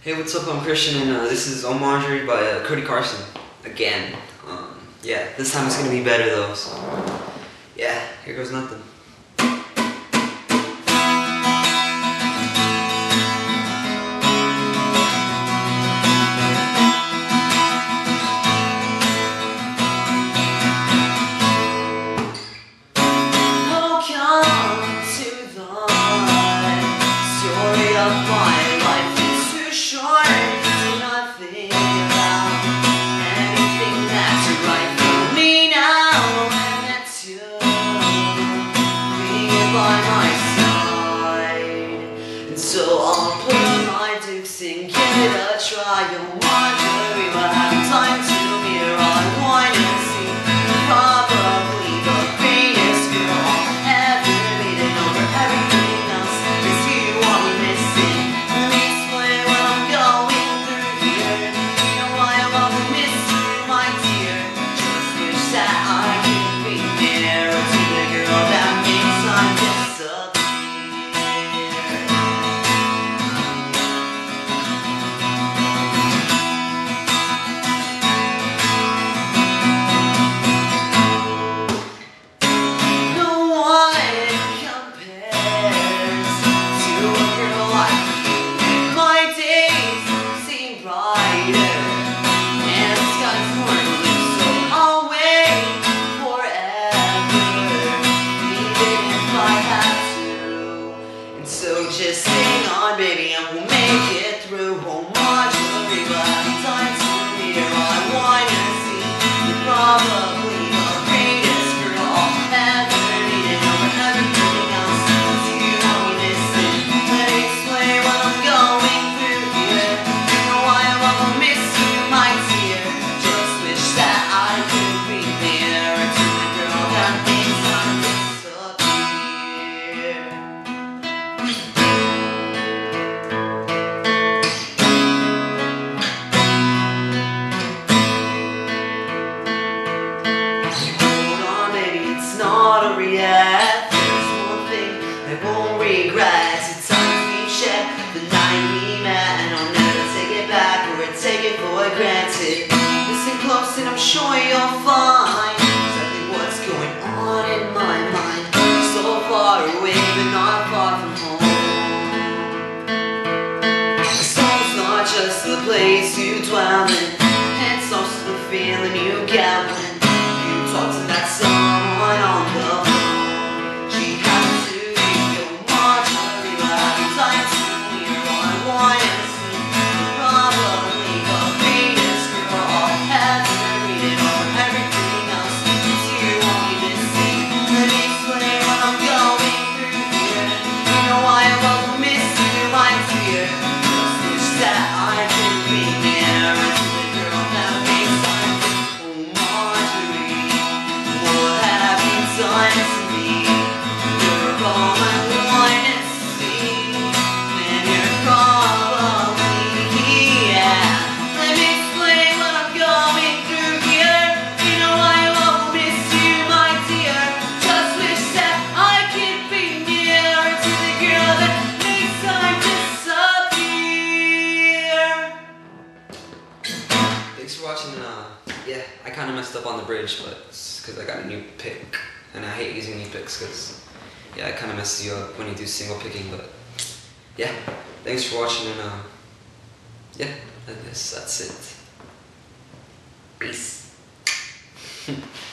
Hey, what's up? I'm Cristian, and this is Oh Marjorie by Cody Carson. Again. Yeah, this time it's gonna be better though, so yeah, here goes nothing. Welcome to the story of my life. It's too short to not think about anything that's right for me now, and that's you being by my side. And so I'll put my dukes and give it a try. Oh Marjorie, we're having time to hear all I want to see. Probably the greatest girl I'll ever meet, and over everything else is you I'm missing. Let me explain what I'm going through here. You know why I love to miss you, my dear. Just wish that I could be nearer to the girl that makes time disappear. So just hang on, baby, and we'll make it through. Oh Marjorie, we'll have time to hear all I want to see. You're probably the greatest girl I'll ever meet, and over everything else, it's you I'm missing. Let me explain what I'm going through here. You know why I love to miss you, my dear. Just wish that I could be nearer to the girl that makes time disappear. It's not a react. There's one thing I won't regret. It's time we shared the night we met, and I'll never take it back or take it for granted. Listen close and I'm sure you'll find exactly what's going on in my mind. So far away but not far from home. This home's not just the place you dwell in, it's also the feeling you get when you talk to that someone on the phone. She has to be your Marjorie, but having time to hear all I want to see. You're probably the greatest girl I'll ever meet, and over everything else, it's you I'm missing. Let me explain what I'm going through here. You know why I love to miss you, my dear. Just wish that I could be nearer to the girl that makes time. Oh Marjorie, what have you done to me? You're all I want to see, and you're probably, yeah. Let me explain what I'm going through here. You know I love to miss you, my dear. Just wish that I could be nearer to the girl that makes time disappear. Thanks for watching. Yeah, I kind of messed up on the bridge, but it's because I got a new pick, and I hate using new picks because yeah, it kind of messes you up when you do single picking. But yeah, thanks for watching, and yeah, I guess that's it. Peace.